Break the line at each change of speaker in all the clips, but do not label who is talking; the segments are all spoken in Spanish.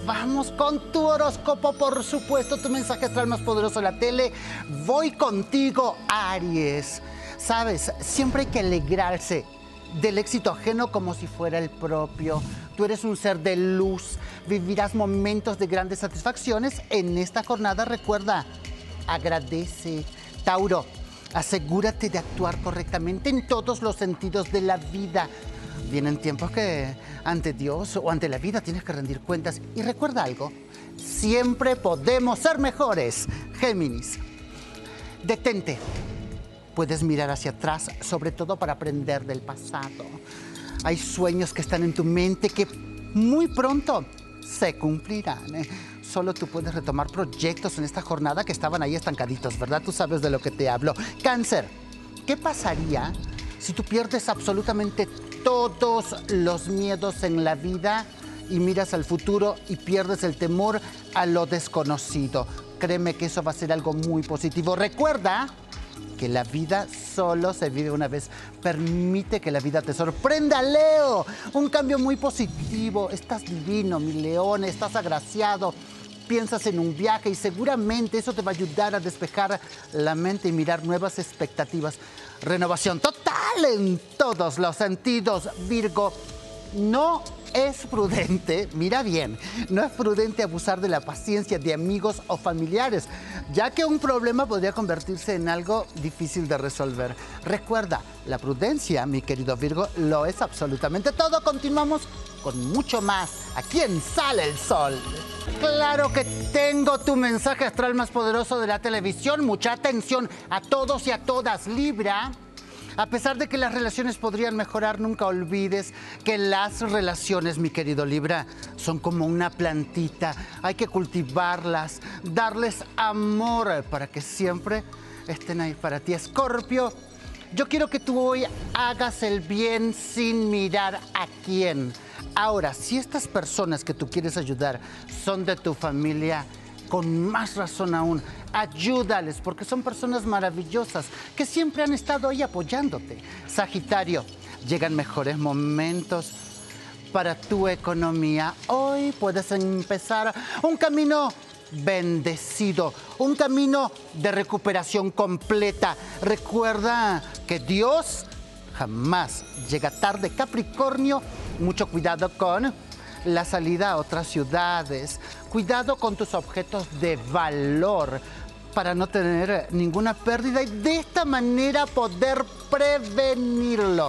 Vamos con tu horóscopo, por supuesto, tu mensaje astral más poderoso de la tele. Voy contigo, Aries. Sabes, siempre hay que alegrarse del éxito ajeno como si fuera el propio. Tú eres un ser de luz, vivirás momentos de grandes satisfacciones en esta jornada. Recuerda, agradece. Tauro, asegúrate de actuar correctamente en todos los sentidos de la vida. Vienen tiempos que ante Dios o ante la vida tienes que rendir cuentas. Y recuerda algo, siempre podemos ser mejores. Géminis, detente. Puedes mirar hacia atrás, sobre todo para aprender del pasado. Hay sueños que están en tu mente que muy pronto se cumplirán. Solo tú puedes retomar proyectos en esta jornada que estaban ahí estancaditos, ¿verdad? Tú sabes de lo que te hablo. Cáncer, ¿qué pasaría si tú pierdes absolutamente todos los miedos en la vida y miras al futuro y pierdes el temor a lo desconocido? Créeme que eso va a ser algo muy positivo. Recuerda que la vida solo se vive una vez. Permite que la vida te sorprenda, Leo. Un cambio muy positivo. Estás divino, mi león. Estás agraciado. Piensas en un viaje y seguramente eso te va a ayudar a despejar la mente y mirar nuevas expectativas. Renovación total en todos los sentidos, Virgo. No es prudente, mira bien, no es prudente abusar de la paciencia de amigos o familiares, ya que un problema podría convertirse en algo difícil de resolver. Recuerda, la prudencia, mi querido Virgo, lo es absolutamente todo. Continuamos con mucho más aquí en Sale el Sol. Claro que tengo tu mensaje astral más poderoso de la televisión. Mucha atención a todos y a todas. Libra, a pesar de que las relaciones podrían mejorar, nunca olvides que las relaciones, mi querido Libra, son como una plantita. Hay que cultivarlas, darles amor para que siempre estén ahí para ti. Escorpio, yo quiero que tú hoy hagas el bien sin mirar a quién. Ahora, si estas personas que tú quieres ayudar son de tu familia, con más razón aún, ayúdales, porque son personas maravillosas que siempre han estado ahí apoyándote. Sagitario, llegan mejores momentos para tu economía. Hoy puedes empezar un camino bendecido, un camino de recuperación completa. Recuerda que Dios jamás llega tarde. Capricornio, mucho cuidado con la salida a otras ciudades. Cuidado con tus objetos de valor para no tener ninguna pérdida y de esta manera poder prevenirlo.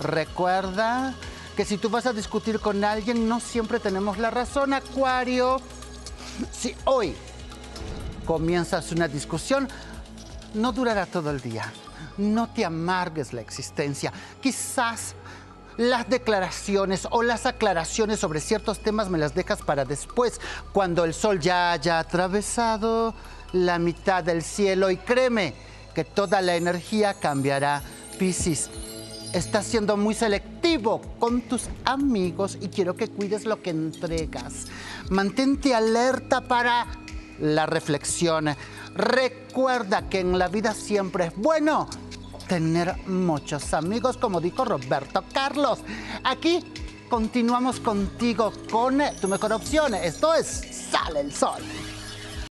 Recuerda que si tú vas a discutir con alguien, no siempre tenemos la razón, Acuario. Si hoy comienzas una discusión, no durará todo el día. No te amargues la existencia. Quizás las declaraciones o las aclaraciones sobre ciertos temas me las dejas para después, cuando el sol ya haya atravesado la mitad del cielo. Y créeme que toda la energía cambiará. Piscis, estás siendo muy selectivo con tus amigos y quiero que cuides lo que entregas. Mantente alerta para la reflexión. Recuerda que en la vida siempre es bueno tener muchos amigos, como dijo Roberto Carlos. Aquí continuamos contigo con tu mejor opción. Esto es Sale el Sol.